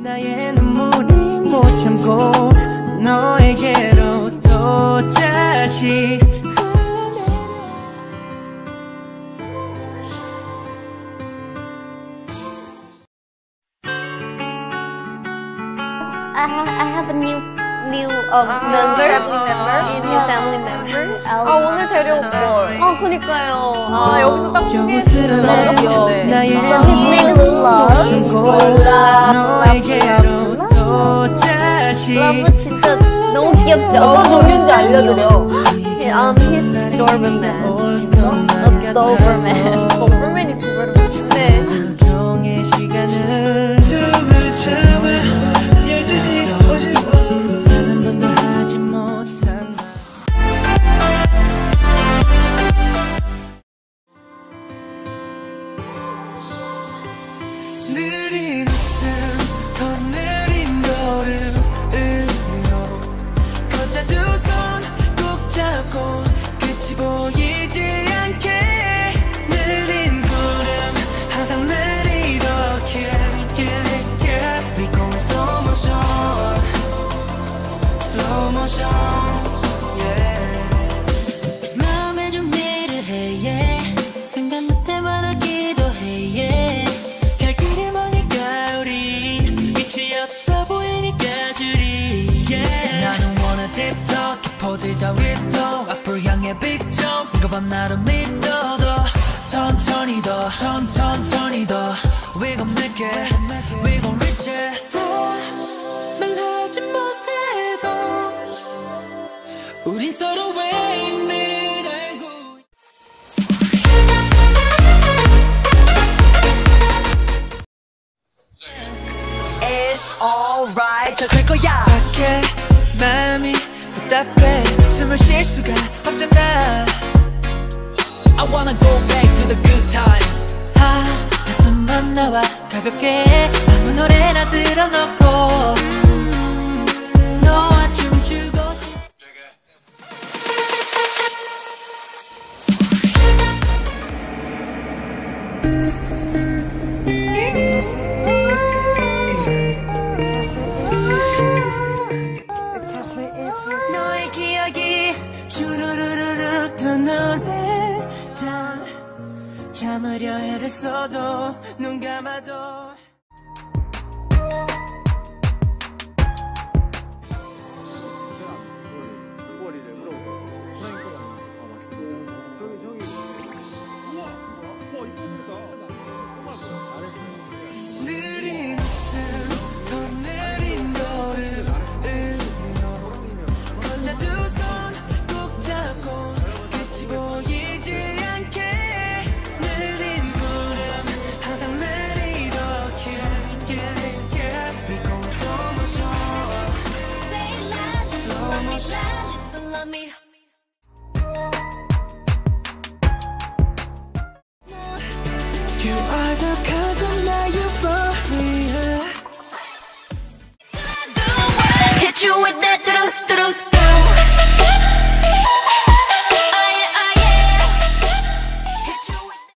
나의 눈물이 못 참고 너에게로 또 다시 I have a new family member. 오늘 데려올걸. 그니까요. 여기서 딱 소개해주는 거. His name is Love. 너에게로 또 다시 Love 진짜 너무 귀엽죠? 어떤 종류인지 알려드려. He's Doberman. Doberman. 도berman이 도berman. 네. 종의 시간을 숨을 참아 12시 55분 단 한 번도 하지 못한 느린 웃음 더 느린 걸음으로 걷자 두 손 꼭 잡고 끝이 보이지 않게 느린 구름 항상 늘 이렇게 We going slow motion Slow motion yeah 마음에 준비를 해 yeah 생각날 때마다 기도해 yeah 갈 길이 머니까 우린 빛이 없어 보이니까 줄이 yeah 나는 wanna deep talk 깊어지자 윗도 앞을 향해 big jump 이거 봐 나를 믿어도 천천히 더 We gon' make it We gon' reach it 말하지 못해도 우린 서로의 의미를 알고 It's alright 잘 될 거야 착해 마음이 답답해 숨을 쉴 수가 없잖아 I wanna go back to the good times 한숨만 나와 가볍게 아무 노래나 틀어놓고 너와 춤추고 싶어 너의 기억이 슈루루루루 두 눈에 다 참으려 애를 써도 눈 감아도 느린 웃음 더 느린 걸음으로 걷자 두 손 꼭 잡고 끝이 보이지 않게 느린 구름 항상 늘 이렇게 We going slow motion Say love listen love me You are the cause of my euphoria Hit you with